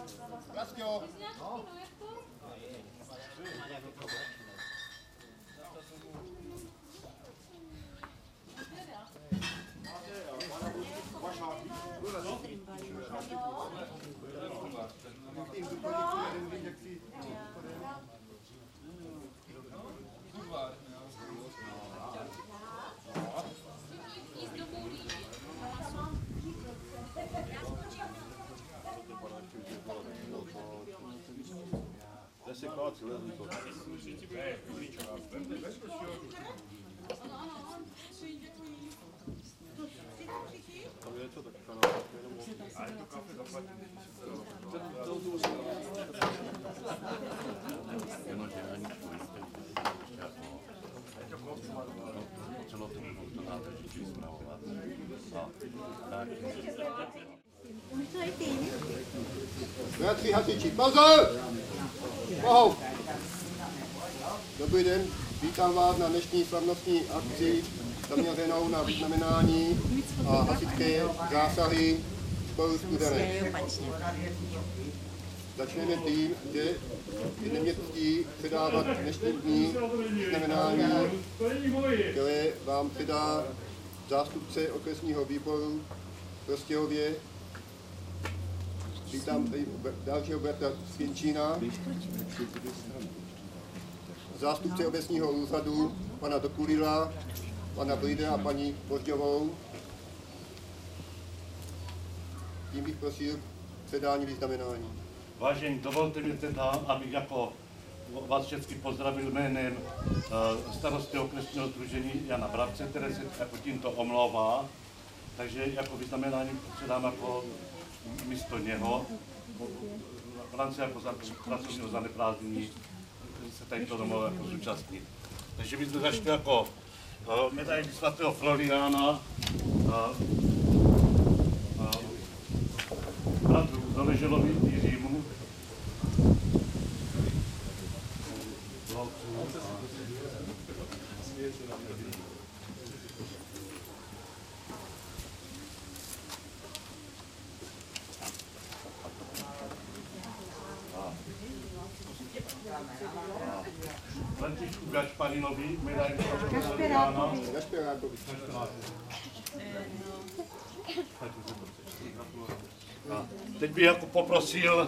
Praskio! Se cazzo, Bratři hasiči, pozor! Pohou! Dobrý den, vítám vás na dnešní slavnostní akci zaměřenou na vyznamenání a hasičské zásahy spolu Studené. Začneme tím, že je mě ctí předávat dnešní dní vyznamenání, které vám předá zástupce okresního výboru v Prostějově. Vítám tady dalšího bratra z Svěnčína, zástupce obecního úřadu, pana Dokulila, pana Blída a paní Božďovou. Tím bych prosil předání vyznamenání. Vážení, dovolte mi teda, abych jako vás všechny pozdravil jménem starosty okresního sdružení Jana Brabce, které se jako tímto omlouvá. Takže jako vyznamenání předám jako místo něho. V rámci jako pracovního zaneprázdnění se tady to domů jako zúčastnit. Takže my jsme začali jako medaili svatého Floriána, bratru Doleželovi Jiřímu, Františku Gašparinovi, medaili svatého Floriána. Gašperákovi. Teď bych jako poprosil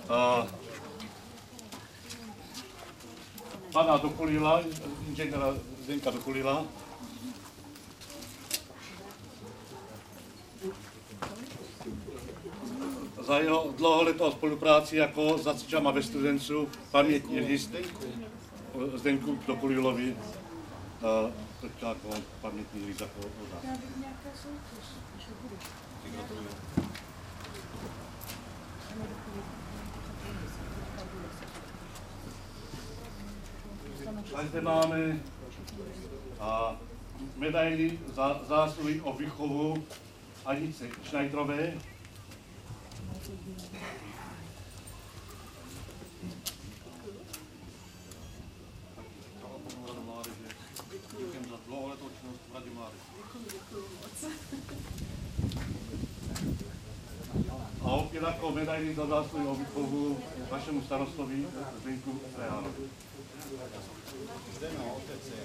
pana Dokulila, inženýra Zdenka Dokulila, za jeho dlouholetou spolupráci jako s hasičama ve Studencu, pamětní list Zdenku Dokulilovi, teď jako pamětní list jako od nás. A zde máme medaili za zásluhy o výchovu Anice Schneiderové. Děkujeme za dlouholetou činnost v Radě mládeže. A opět jako medaili za zásluhy o výchovu vašemu starostovi Zdenku Frejánovi. Zdeno, otec je.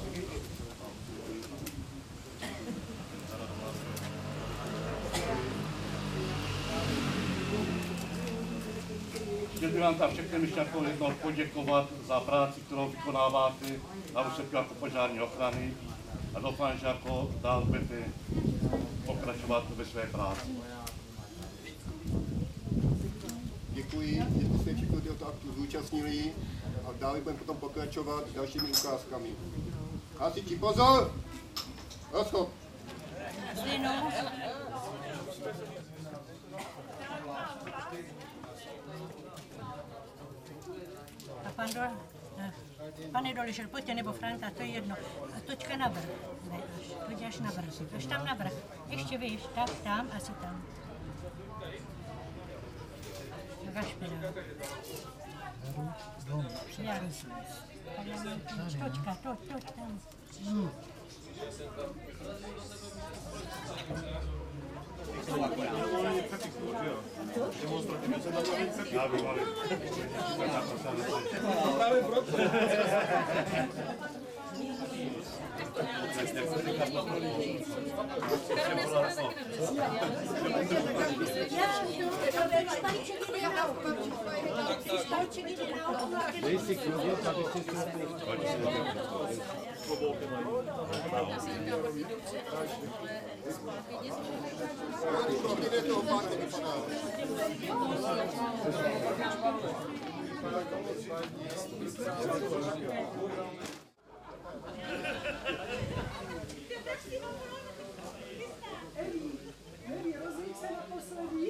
Chtěl bych vám tam všechny ještě jako jednou poděkovat za práci, kterou vykonáváte na úseku jako požární ochrany a doufám, že jako dál budete pokračovat ve své práci. Děkuji, že jste se všichni tohoto aktu zúčastnili a dále budeme potom pokračovat dalšími ukázkami. Hasiči, pozor! Rozchod! Pane Doležel, pojďte, nebo Franka, to je jedno. A točka na vrch. Ne, pojď až na vrch. Až tam na vrch. Ještě výš, tak tam, asi tam. Gašpera. Jari. Točka, toč tam. Já bych malý. Právě proto. Kde to opátky vypadá? Evi, rozvíj se na poslední.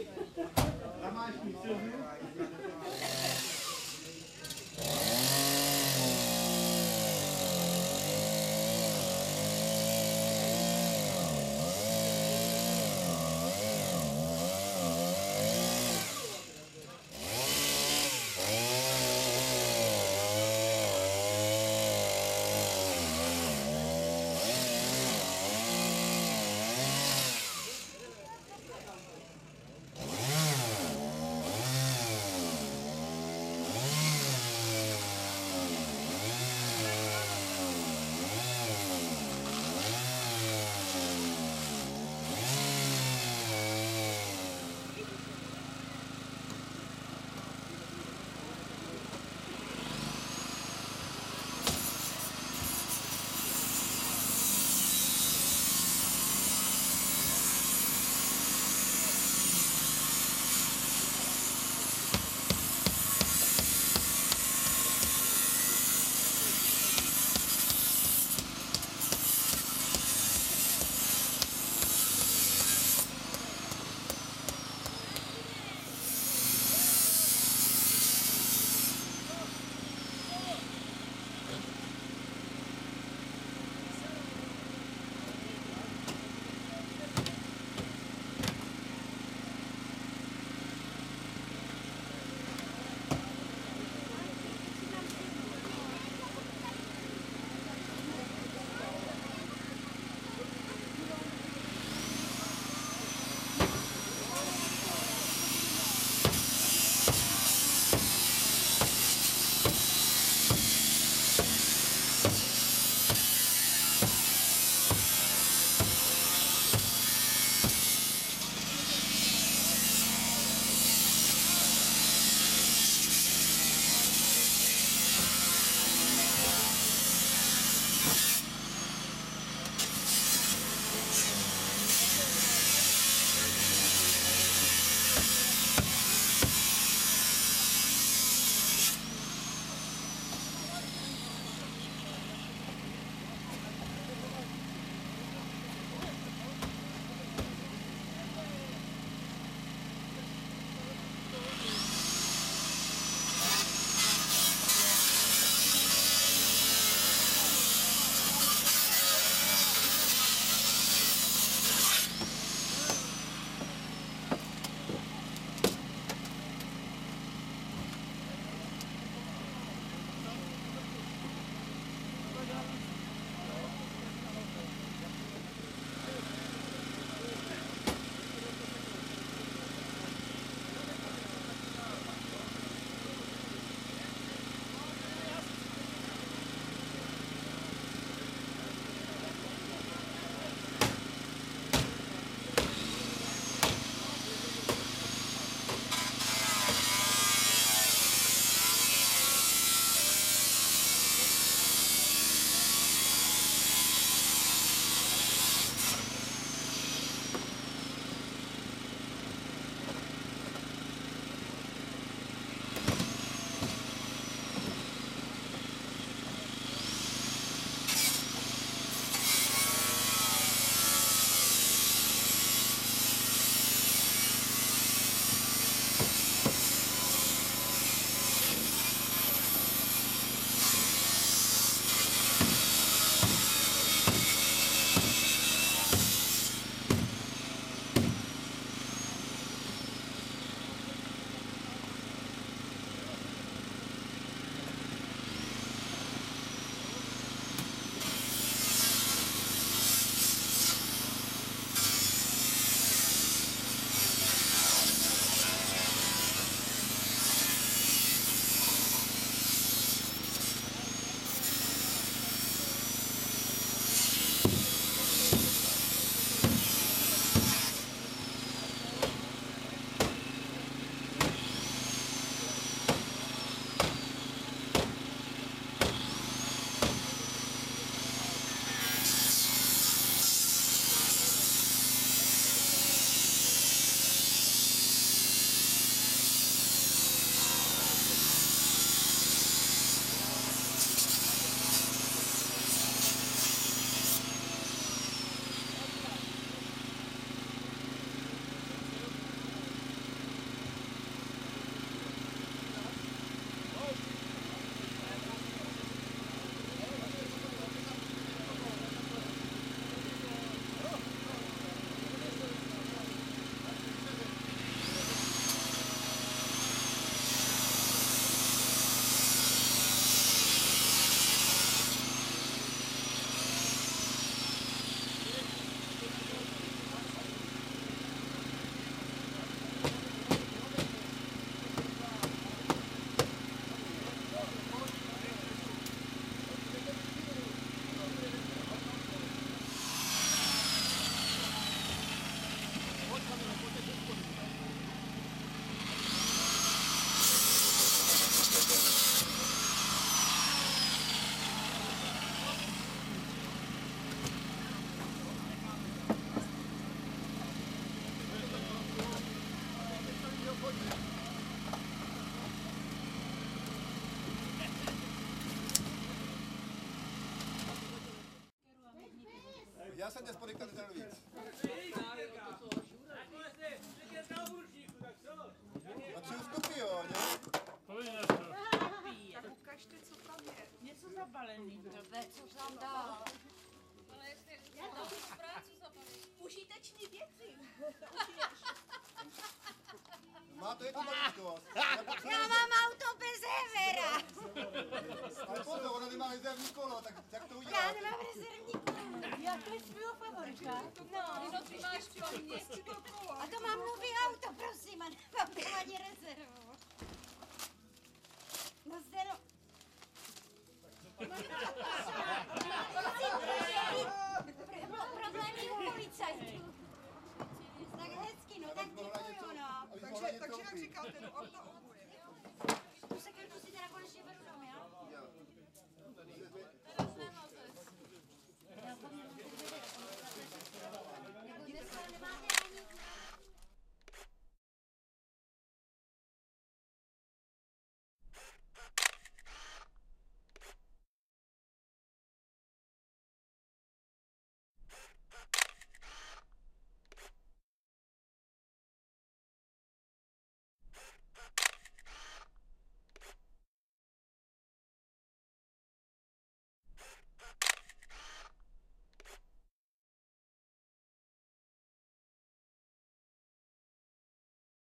Já jsem dnes podykal víc. A 3 vstupy, jo, ne? Ukažte, co tam je. Něco zabalený. Co tam dál? Užitečný věci. Máte jako maličkost. Já mám auto bez Evera. Ale pozor, ona nemá rezervní kolo, tak jak to Já uděláte? nemám rezervní kolo. Já to je svého favorita. No, ty máš pro mě.